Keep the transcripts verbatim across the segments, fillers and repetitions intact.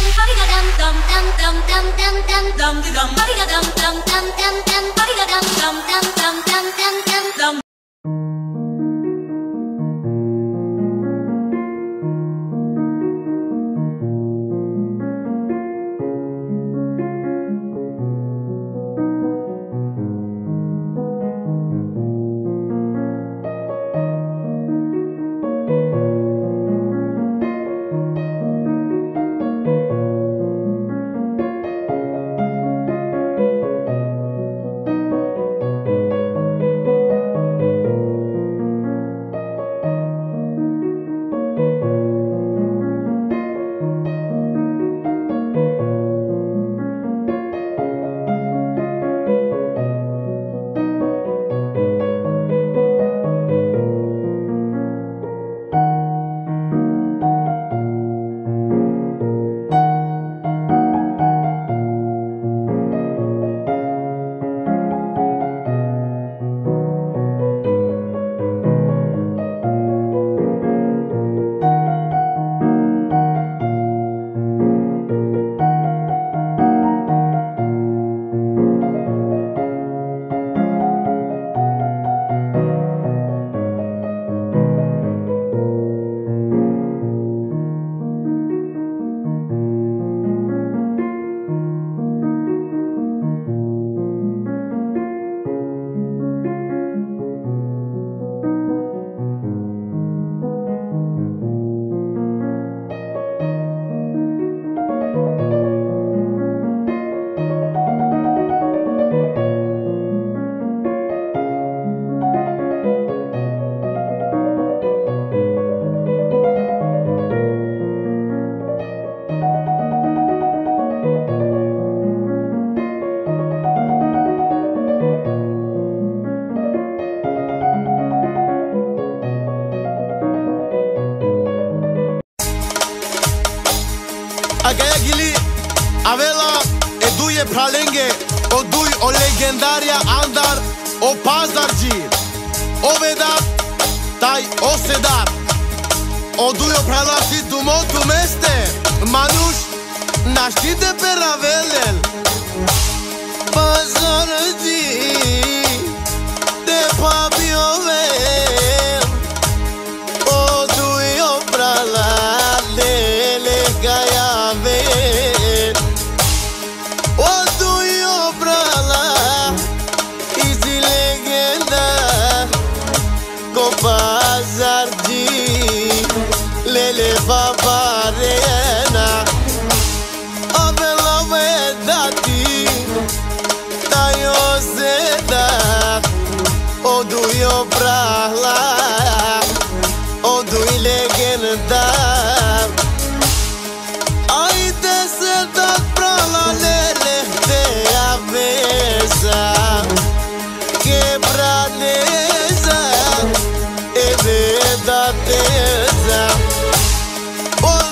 Agayagili, avela e duje pralenge, o duj o legendarja andar, o pazargjir, o vedat, taj o sedat, o duj o pralasit du mot du meste, manush, nashtite per ravelel. Pazargjir, te pabiovel, o duj o pralat, lele gaya. Pazargjir, lele babarena, avela vedati, tayo zeda, oduyo brahla, oduy legenda. Ai desertat brahla lele te avesa, quebraneza. Da teza, oh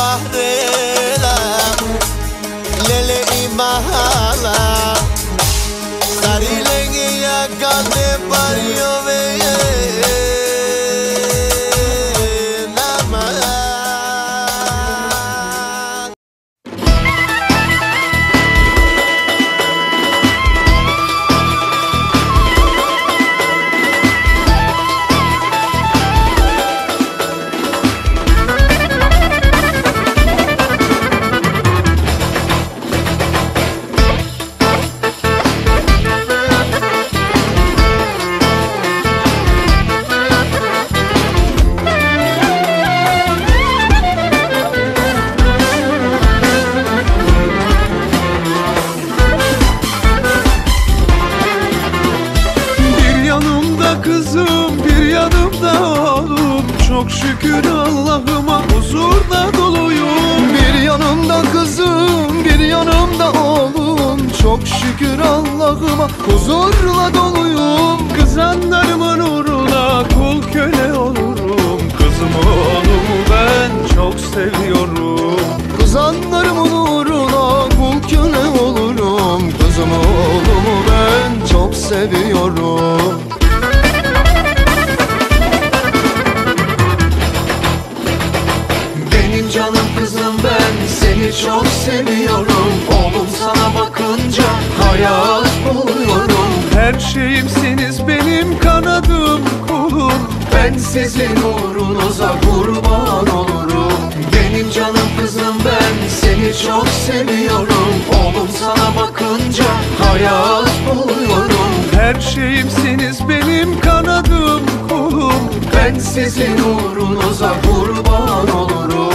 bahrela lele imahala sari lenge ya gande pariyo ve Kızım bir yanımda oğlum, çok şükür Allah'ıma huzurla doluyum. Bir yanımda kızım, bir yanımda oğlum, çok şükür Allah'ıma huzurla doluyum. Kızanlarımın uğruna kul köle olurum, kızımı oğlumu ben çok seviyorum. Kızanlarımın uğruna kul köle olurum, kızımı oğlumu ben çok seviyorum. Canım kızım ben seni çok seviyorum. Oğlum sana bakınca hayat buluyorum. Her şeyimsiniz benim kanadım kulum, ben sizin uğrunuza kurban olurum. Benim canım kızım ben seni çok seviyorum. Oğlum sana bakınca hayat buluyorum. Her şeyimsiniz benim kanadım kulum, ben sizin uğrunuza kurban olurum.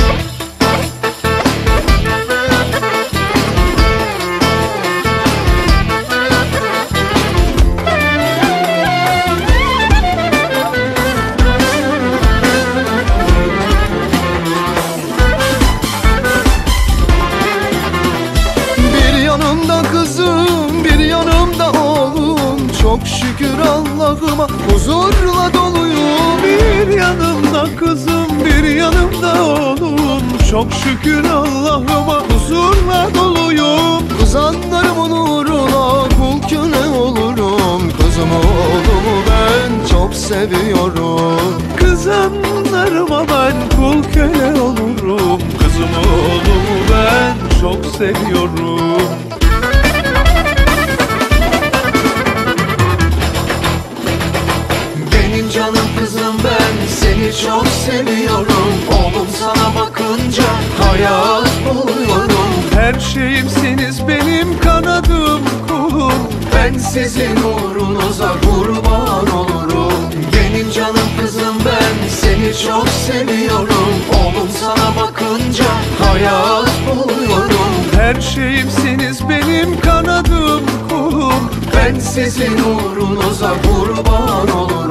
Çok şükür Allah'ıma huzurla doluyum. Bir yanımda kızım, bir yanımda oğlum, çok şükür Allah'ıma huzurla doluyum. Kızanlarımın uğruna kul köle olurum, kızımı oğlumu ben çok seviyorum. Kızanlarıma ben kul köle olurum, kızımı oğlumu ben çok seviyorum. Canım kızım ben seni çok seviyorum. Oğlum sana bakınca hayat buluyorum. Her şeyimsiniz benim kanadım kulum, ben sizin uğrunuza kurban olurum. Benim canım kızım ben seni çok seviyorum. Oğlum sana bakınca hayat buluyorum. Her şeyimsiniz benim kanadım kulum, ben sizin uğrunuza kurban olurum.